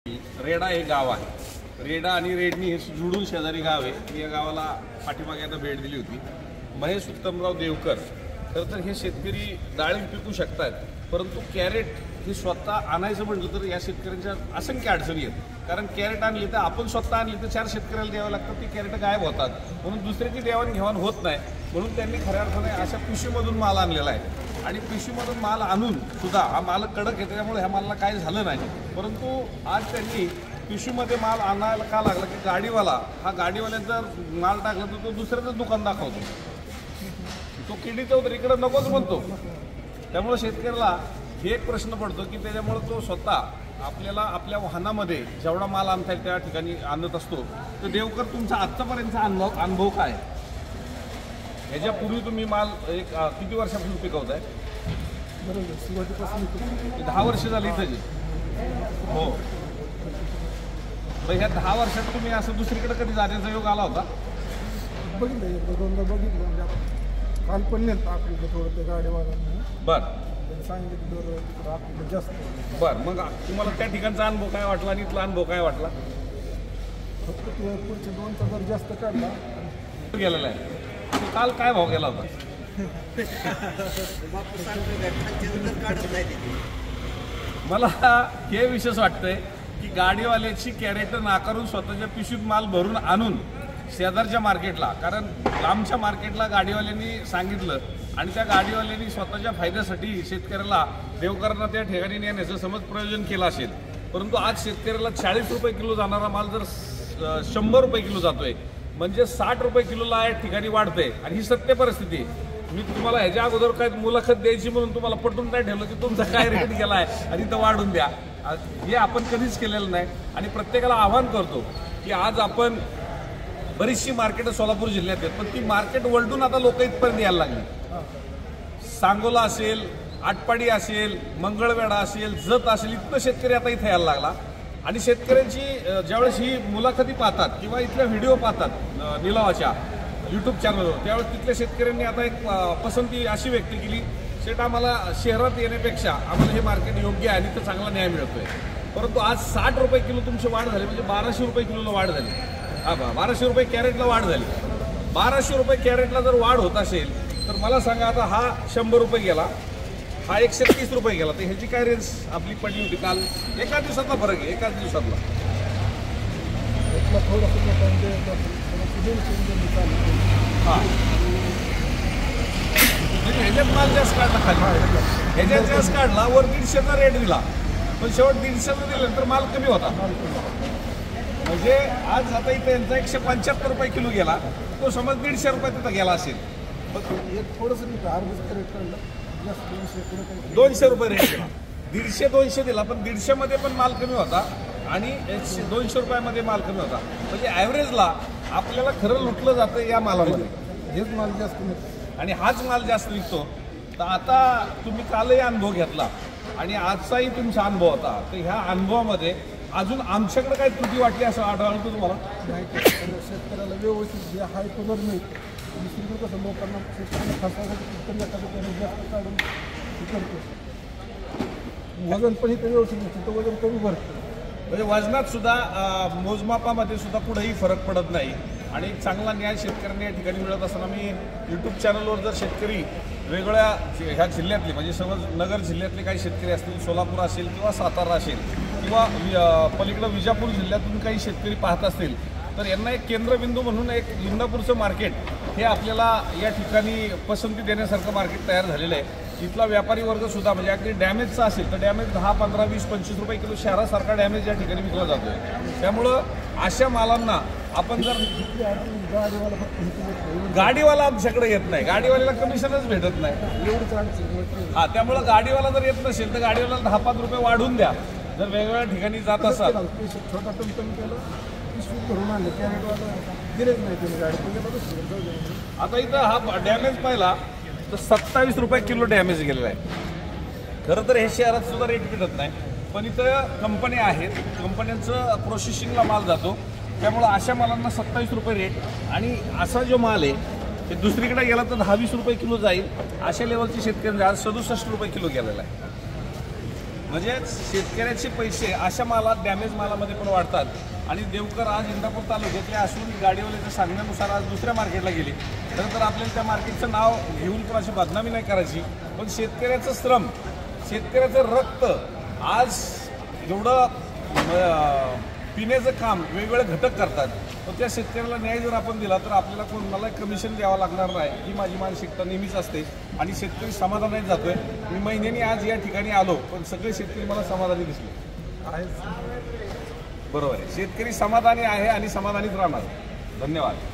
रेडा हे गाव आहे। रेडा आणि रेडणी हे जुळून शेजारी गाव आहे। मी या गावाला पाठीमागे यांना भेट दिली होती। महेश उत्तमराव देवकर खरं तर हे शेतकरी डाळिंब पिकू शकतात, परंतु कॅरेट हे स्वतः आणायचं म्हटलं तर या शेतकऱ्यांच्या असंख्य अडचणी आहेत। कारण कॅरेट आणली तर आपण स्वतः आणली तर 4 शेतकऱ्याला द्यावं लागतं, ती कॅरेट गायब होतात, म्हणून दुसऱ्याची देवाणघेवाण होत नाही। म्हणून त्यांनी खऱ्या अर्थाने अशा पिशवीमधून माल आणलेला आहे आणि पिशवीमधून माल आणून सुद्धा हा माल कडक आहे, त्यामुळे ह्या मालाला काय झालं नाही। परंतु आज त्यांनी पिशवीमध्ये माल आणायला का लागला की गाडीवाला हा गाडीवाल्यांचा माल टाकला तर तो दुसऱ्याचं दुकान दाखवतो, तो किडी चौधरी इकडे नकोच म्हणतो। त्यामुळे शेतकऱ्याला हे एक प्रश्न पडतो की त्याच्यामुळे तो स्वतः आपल्याला आपल्या वाहनामध्ये जेवढा माल आणता येईल त्या ठिकाणी आणत असतो। तर देवकर तुमचा आत्तापर्यंतचा अनुभव काय? ह्याच्यापूर्वी तुम्ही माल एक किती वर्षापासून पिकवताय? बरोबर, सुरुवातीपासून 10 वर्ष झाली इथं जी हो। ह्या 10 वर्षात तुम्ही असं दुसरीकडे कधी जाण्याचा योग आला होता? बघितलं, एकदा दोनदा बघितलं, म्हणजे काल पण नेलं आपल्याला थोडं ते गाडीवाल्यांना। बरं, सांगितलं आपल्याला जास्त। बरं, मग तुम्हाला त्या ठिकाणचा अनुभव काय वाटला आणि इथला अनुभव काय वाटला? फक्त पुढचे 2 जर जास्त काढला गेलेला आहे। काल काय भाव गेला होता? मला हे विशेष वाटतंय की गाडीवाल्याची कॅरेट नाकारून स्वतःच्या पिशवीत माल भरून आणून शेजारच्या मार्केटला, कारण लांबच्या मार्केटला गाडीवाल्यांनी सांगितलं आणि त्या गाडीवाल्यांनी स्वतःच्या फायद्यासाठी शेतकऱ्याला देवकरांना त्या ठिकाणी नेण्याचं समज प्रयोजन केलं असेल। परंतु आज शेतकऱ्याला 40 रुपये किलो जाणारा माल जर 100 रुपये किलो जातोय, म्हणजे 60 रुपये किलोला या ठिकाणी वाढते। आणि ही सत्य परिस्थिती आहे। मी तुम्हाला ह्याच्या अगोदर काय मुलाखत द्यायची म्हणून तुम्हाला पटवून काय ठेवलं की तुमचा काय रेट गेला आहे आणि तो वाढून द्या, हे आपण कधीच केलेलं नाही। आणि प्रत्येकाला आवाहन करतो की आज आपण बरीचशी मार्केट सोलापूर जिल्ह्यात आहेत, पण ती मार्केट वळडून आता लोक इथपर्यंत यायला लागली। सांगोला असेल, आटपाडी असेल, मंगळवेढा असेल, जत असेल, इथनं शेतकरी आता इथे यायला लागला। आणि शेतकऱ्यांची ज्यावेळेस ही मुलाखती पाहतात किंवा इथल्या व्हिडिओ पाहतात निलावाच्या यूट्यूब चॅनलवर, त्यावेळेस तिथल्या शेतकऱ्यांनी आता एक पसंती अशी व्यक्त केली, शेट आम्हाला शहरात येण्यापेक्षा आम्हाला हे मार्केट योग्य आहे आणि तर चांगला न्याय मिळतोय। परंतु आज 60 रुपये किलो तुमची वाढ झाली, म्हणजे 1200 रुपये किलोला वाढ झाली। 1200 रुपये कॅरेटला वाढ झाली। 1200 रुपये कॅरेटला जर वाढ होत असेल तर मला सांगा, आता हा 100 रुपये गेला, हा 130 रुपये गेला, तर ह्याची काय रेंज आपली पडली होती काल? एका दिवसातला फरक आहे, एकाच दिवसातला। ह्याच्यात माल जास्त काढला खाली, ह्याच्यात जास्त काढला, वर 150चा रेट दिला, पण शेवट 150चा दिल्यानंतर माल कमी होता। म्हणजे आज आता इथे यांचा 175 रुपये किलो गेला, तो समज 150 रुपये तिथं गेला असेल। थोडंसं 200 रुपये रेट दिला, 150-200 दिला, पण 150 मध्ये पण माल कमी होता आणि 200 रुपयामध्ये माल कमी होता। म्हणजे ॲव्हरेजला आपल्याला खरं लुटलं जातं या मालामध्ये, हेच माल जास्त मिळतो आणि हाच माल जास्त विकतो। तर आता तुम्ही कालही अनुभव घेतला आणि आजचाही तुमचा अनुभव होता, तर ह्या अनुभवामध्ये अजून आमच्याकडे काय त्रुटी वाटली असं आढळलं तुम्हाला? शेतकऱ्याला व्यवस्थित जे हाय तो जर मिळतो, दुसरीकडे कसं लोकांना शेतकऱ्यांना फसवायचं जास्त काढून करतो, वजन पण इथं व्यवस्थित नसतं, तर वजन कमी भरतं। म्हणजे वजनात सुद्धा मोजमापामध्ये सुद्धा कुठेही फरक पडत नाही आणि चांगला न्याय शेतकऱ्यांना या ठिकाणी मिळत असताना मी यूट्यूब चॅनलवर जर शेतकरी वेगळ्या ह्या जिल्ह्यातले, म्हणजे समज नगर जिल्ह्यातले काही शेतकरी असतील, सोलापूर असेल किंवा सातारा असेल किंवा पलीकडं विजापूर जिल्ह्यातून काही शेतकरी पाहत असतील, तर यांना एक केंद्रबिंदू म्हणून एक इंदापूरचं मार्केट हे आपल्याला या ठिकाणी पसंती देण्यासारखं मार्केट तयार झालेलं आहे। इथला व्यापारी वर्ग सुद्धा म्हणजे अगदी डॅमेजचा असेल तर डॅमेज 10, 15, 20, 25 रुपये किलो शहरासारखा डॅमेज या ठिकाणी विकला जातोय। त्यामुळं अशा मालांना आपण जर गाडीवाला आमच्याकडे येत नाही, गाडीवाल्याला कमिशनच भेटत नाही, हा, त्यामुळं गाडीवाला जर येत नसेल तर गाडीवाल्याला 10-5 रुपये वाढवून द्या जर वेगवेगळ्या ठिकाणी जात असाल। छोटा टमटम केलं, भरून आणलं, कॅरेटवाला दिलेच नाही त्याने गाडी। आता इथं हा डॅमेज पाहिला तर 27 रुपये किलो डॅमेज गेलेला आहे। खरं तर हे शहरात सुद्धा रेट भेटत नाही, पण इथं कंपन्या आहेत, कंपन्यांचं प्रोसेसिंगला माल जातो, त्यामुळं अशा मालांना 27 रुपये रेट। आणि असा जो माल आहे ते दुसरीकडे गेला तर 10-20 रुपये किलो जाईल, अशा लेवलची शेतकऱ्यांचा आज 67 रुपये किलो गेलेला आहे। म्हणजे शेतकऱ्याचे पैसे अशा मालात डॅमेज मालामध्ये पण वाढतात. आणि देवकर आज इंदापूर तालुक्यातले असून गाडीवाल्याच्या सांगण्यानुसार आज दुसऱ्या मार्केटला गेले. खरं तर आपल्याला त्या मार्केटचं नाव घेऊन पण अशी बदनामी नाही करायची, पण शेतकऱ्याचं श्रम, शेतकऱ्याचं रक्त आज जेवढं पिण्याचं काम वेगवेगळे घटक करतात, तर त्या शेतकऱ्याला न्याय जर आपण दिला तर आपल्याला कोणाला कमिशन द्यावं लागणार नाही ही माझी मानसिकता नेहमीच असते. आणि शेतकरी समाधानाने जातोय. मी महिन्यानी आज या ठिकाणी आलो, पण सगळे शेतकरी मला समाधानी दिसले. बरोबर आहे, शेतकरी समाधानी आहे आणि समाधानीच राहणार. धन्यवाद.